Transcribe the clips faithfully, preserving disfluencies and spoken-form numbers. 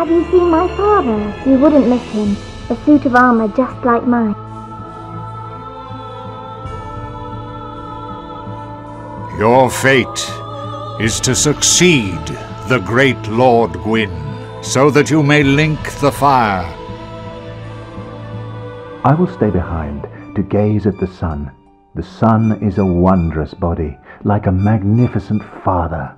Have you seen my father? You wouldn't miss him. A suit of armor just like mine. Your fate is to succeed the great Lord Gwyn, so that you may link the fire. I will stay behind to gaze at the sun. The sun is a wondrous body, like a magnificent father.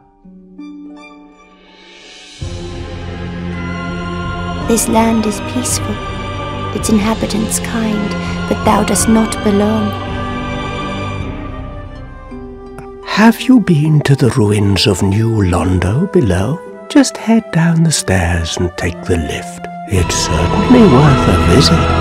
This land is peaceful, its inhabitants kind, but thou dost not belong. Have you been to the ruins of New Londo below? Just head down the stairs and take the lift. It's certainly worth a visit.